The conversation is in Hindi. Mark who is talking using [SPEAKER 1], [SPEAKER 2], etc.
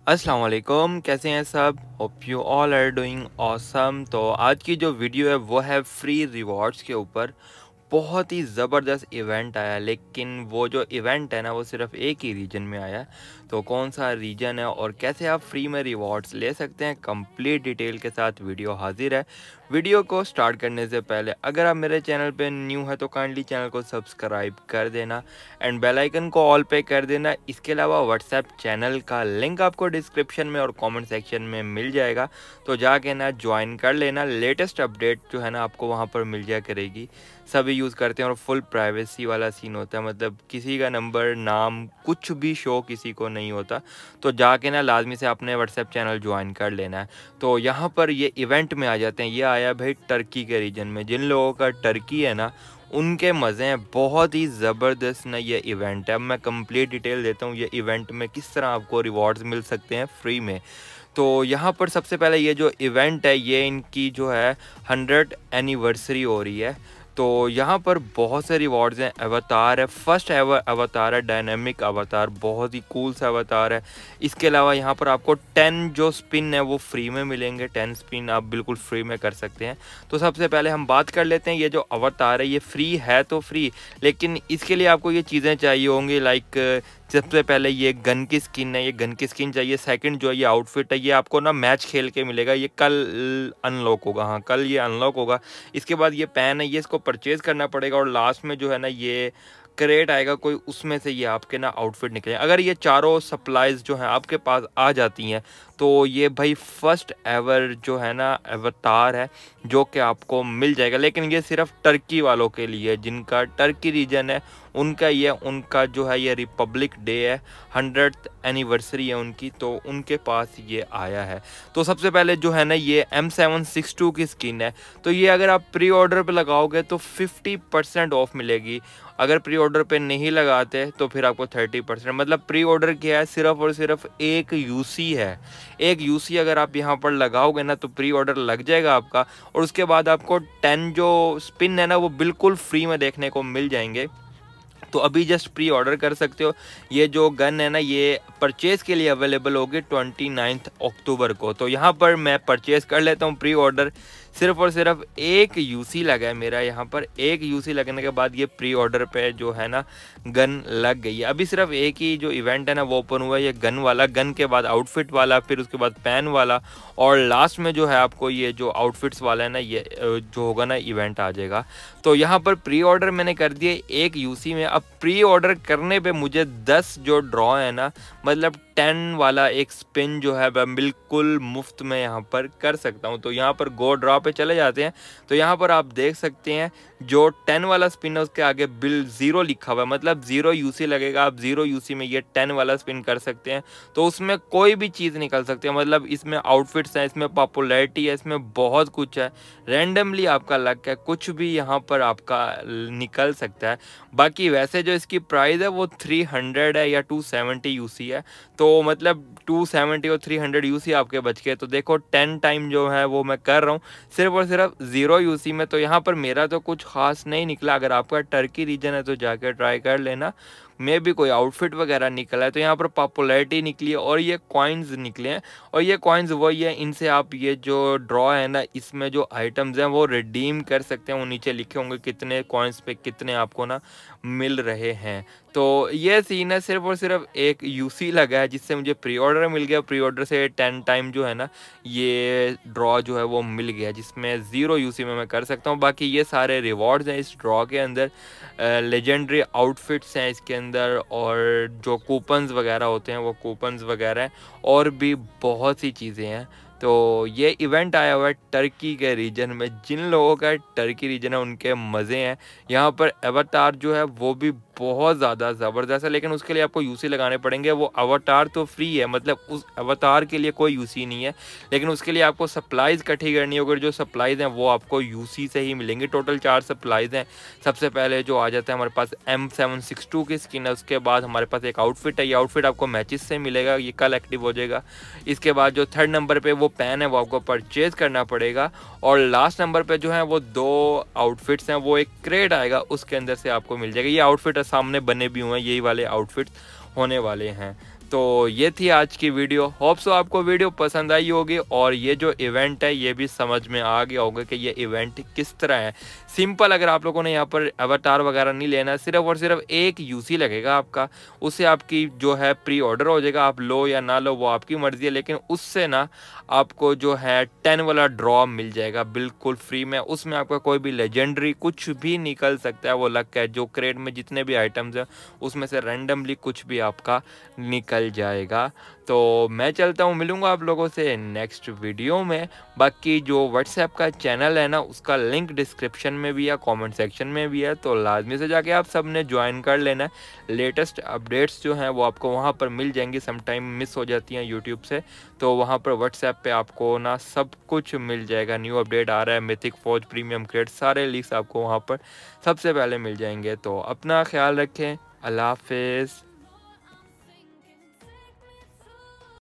[SPEAKER 1] अस्सलाम वालेकुम, कैसे हैं सब? Hope you all are doing awesome. तो आज की जो वीडियो है वो है फ्री रिवॉर्ड्स के ऊपर। बहुत ही ज़बरदस्त इवेंट आया, लेकिन वो जो इवेंट है ना वो सिर्फ एक ही रीजन में आया है। तो कौन सा रीजन है और कैसे आप फ्री में रिवॉर्ड्स ले सकते हैं, कंप्लीट डिटेल के साथ वीडियो हाजिर है। वीडियो को स्टार्ट करने से पहले अगर आप मेरे चैनल पे न्यू है तो काइंडली चैनल को सब्सक्राइब कर देना एंड बेल आइकन को ऑल पे कर देना। इसके अलावा व्हाट्सएप चैनल का लिंक आपको डिस्क्रिप्शन में और कमेंट सेक्शन में मिल जाएगा, तो जाके ना ज्वाइन कर लेना। लेटेस्ट अपडेट जो है ना आपको वहाँ पर मिल जाया करेगी। सभी यूज़ करते हैं और फुल प्राइवेसी वाला सीन होता है, मतलब किसी का नंबर नाम कुछ भी शो किसी को नहीं होता। तो जाके ना लाजमी से अपने व्हाट्सएप चैनल ज्वाइन कर लेना है। तो यहाँ पर ये इवेंट में आ जाते हैं। ये आया भाई टर्की के रीजन में। जिन लोगों का टर्की है ना उनके मज़े हैं। बहुत ही ज़बरदस्त ना ये इवेंट है। अब मैं कंप्लीट डिटेल देता हूँ ये इवेंट में किस तरह आपको रिवॉर्ड्स मिल सकते हैं फ्री में। तो यहाँ पर सबसे पहले ये जो इवेंट है ये इनकी जो है 100 एनिवर्सरी हो रही है। तो यहाँ पर बहुत से रिवॉर्ड्स हैं। अवतार है, फर्स्ट एवर अवतार है, डायनामिक अवतार, बहुत ही कूल सा अवतार है। इसके अलावा यहाँ पर आपको 10 जो स्पिन है वो फ्री में मिलेंगे। 10 स्पिन आप बिल्कुल फ्री में कर सकते हैं। तो सबसे पहले हम बात कर लेते हैं, ये जो अवतार है ये फ्री है तो फ्री, लेकिन इसके लिए आपको ये चीज़ें चाहिए होंगी। लाइक सबसे पहले ये गन की स्किन है, ये गन की स्किन चाहिए। सेकंड जो है ये आउटफिट है, ये आपको ना मैच खेल के मिलेगा। ये कल अनलॉक होगा, हाँ कल ये अनलॉक होगा। इसके बाद ये पैन है, ये इसको परचेज़ करना पड़ेगा। और लास्ट में जो है ना ये क्रेट आएगा कोई, उसमें से ये आपके ना आउटफिट निकले। अगर ये चारों सप्लाईज जो हैं आपके पास आ जाती हैं तो ये भाई फर्स्ट एवर जो है ना अवतार है जो कि आपको मिल जाएगा। लेकिन ये सिर्फ टर्की वालों के लिए, जिनका टर्की रीजन है उनका ये, उनका जो है ये रिपब्लिक डे है, 100th एनिवर्सरी है उनकी, तो उनके पास ये आया है। तो सबसे पहले जो है ना ये M762 की स्किन है। तो ये अगर आप प्री ऑर्डर पे लगाओगे तो 50% ऑफ मिलेगी। अगर प्री ऑर्डर पे नहीं लगाते तो फिर आपको 30%, मतलब प्री ऑर्डर किया है सिर्फ और सिर्फ एक यूसी है। एक यूसी अगर आप यहाँ पर लगाओगे ना तो प्री ऑर्डर लग जाएगा आपका, और उसके बाद आपको 10 जो स्पिन है ना वो बिल्कुल फ्री में देखने को मिल जाएंगे। तो अभी जस्ट प्री ऑर्डर कर सकते हो। ये जो गन है ना ये परचेज़ के लिए अवेलेबल होगी 29 अक्टूबर को। तो यहाँ पर मैं परचेज़ कर लेता हूँ प्री ऑर्डर। सिर्फ और सिर्फ एक यूसी लगा है मेरा यहाँ पर। एक यूसी लगने के बाद ये प्री ऑर्डर पे जो है ना गन लग गई है। अभी सिर्फ एक ही जो इवेंट है ना वो ओपन हुआ है, ये गन वाला। गन के बाद आउटफिट वाला, फिर उसके बाद पैन वाला, और लास्ट में जो है आपको ये जो आउटफिट्स वाला है ना ये जो होगा ना इवेंट आ जाएगा। तो यहाँ पर प्री ऑर्डर मैंने कर दिए एक यूसी में। अब प्री ऑर्डर करने पे मुझे 10 जो ड्रॉ है ना, मतलब 10 वाला एक स्पिन जो है वह बिल्कुल मुफ्त में यहाँ पर कर सकता हूँ। तो यहाँ पर गो ड्रॉ पे चले जाते हैं। तो यहाँ पर आप देख सकते हैं जो 10 वाला स्पिन है उसके आगे बिल 0 लिखा हुआ है, मतलब 0 यूसी लगेगा। आप 0 यूसी में ये 10 वाला स्पिन कर सकते हैं। तो उसमें कोई भी चीज़ निकल सकती है, मतलब इसमें आउटफिट्स हैं, इसमें पॉपुलैरिटी है, इसमें बहुत कुछ है। रैंडमली आपका लक है, कुछ भी यहाँ पर आपका निकल सकता है। बाकी वैसे जो इसकी प्राइस है वो 300 है या 270 यूसी है। तो मतलब 270 और 300 यूसी आपके बच गए। तो देखो 10 टाइम जो है वो मैं कर रहा हूँ सिर्फ और सिर्फ 0 यूसी में। तो यहाँ पर मेरा तो कुछ खास नहीं निकला। अगर आपका टर्की रीजन है तो जाकर ट्राई कर लेना, मे भी कोई आउटफिट वगैरह निकला है। तो यहाँ पर पॉपुलैरिटी निकली है और ये कॉइन्स निकले हैं। और ये कॉइन्स वही है, इनसे आप ये जो ड्रॉ है ना इसमें जो आइटम्स हैं वो रिडीम कर सकते हैं। वो नीचे लिखे होंगे कितने कॉइन्स पे कितने आपको ना मिल रहे हैं। तो ये सीन है, सिर्फ और सिर्फ एक यूसी लगा है जिससे मुझे प्री ऑर्डर मिल गया। प्री ऑर्डर से 10 टाइम जो है ना ये ड्रॉ जो है वो मिल गया, जिसमें 0 यूसी में मैं कर सकता हूँ। बाकी ये सारे रिवॉर्ड्स हैं इस ड्रॉ के अंदर। लेजेंडरी आउटफिट्स हैं इसके अंदर, और जो कूपन्स वगैरह होते हैं वो कूपन्स वगैरह हैं, और भी बहुत सी चीज़ें हैं। तो ये इवेंट आया हुआ है टर्की के रीजन में। जिन लोगों का टर्की रीजन है उनके मज़े हैं। यहाँ पर अवतार जो है वो भी बहुत ज़्यादा ज़बरदस्त है, लेकिन उसके लिए आपको यूसी लगाने पड़ेंगे। वो अवतार तो फ्री है, मतलब उस अवतार के लिए कोई यूसी नहीं है, लेकिन उसके लिए आपको सप्लाईज़ इकट्ठी करनी होगी। जो सप्लाईज़ हैं वो आपको यूसी से ही मिलेंगी। टोटल 4 सप्लाईज़ हैं। सबसे पहले जो आ जाता है हमारे पास M762 की स्किन है। उसके बाद हमारे पास एक आउटफिट है, ये आउटफिट आपको मैचेस से मिलेगा, ये कल एक्टिव हो जाएगा। इसके बाद जो 3rd नंबर पे वो पैन है वो आपको परचेज़ करना पड़ेगा। और लास्ट नंबर पे जो है वो 2 आउटफिट्स हैं, वो एक क्रेट आएगा उसके अंदर से आपको मिल जाएगा। ये आउटफिट सामने बने भी हुए हैं, यही वाले आउटफिट्स होने वाले हैं। तो ये थी आज की वीडियो। होप सो आपको वीडियो पसंद आई होगी और ये जो इवेंट है ये भी समझ में आ गया होगा कि ये इवेंट किस तरह है। सिंपल, अगर आप लोगों ने यहाँ पर अवतार वगैरह नहीं लेना, सिर्फ और सिर्फ एक यूसी लगेगा आपका, उससे आपकी जो है प्री ऑर्डर हो जाएगा। आप लो या ना लो वो आपकी मर्जी है, लेकिन उससे ना आपको जो है 10 वाला ड्रॉ मिल जाएगा बिल्कुल फ्री में। उसमें आपका कोई भी लेजेंडरी कुछ भी निकल सकता है, वो लक है। जो क्रेट में जितने भी आइटम्स हैं उसमें से रैंडमली कुछ भी आपका निकल जाएगा। तो मैं चलता हूँ, मिलूँगा आप लोगों से नेक्स्ट वीडियो में। बाकी जो व्हाट्सएप का चैनल है ना, उसका लिंक डिस्क्रिप्शन में भी है, कमेंट सेक्शन में भी है, तो लाजमी से जाके आप सब ने ज्वाइन कर लेना है। लेटेस्ट अपडेट्स जो हैं वो आपको वहाँ पर मिल जाएंगी, समटाइम मिस हो जाती हैं यूट्यूब से, तो वहाँ पर व्हाट्सएप पे आपको ना सब कुछ मिल जाएगा। न्यू अपडेट आ रहा है, मिथिक फौज, प्रीमियम क्रेट, सारे लीक्स आपको वहाँ पर सबसे पहले मिल जाएंगे। तो अपना ख्याल रखें, अल्लाह हाफिज़।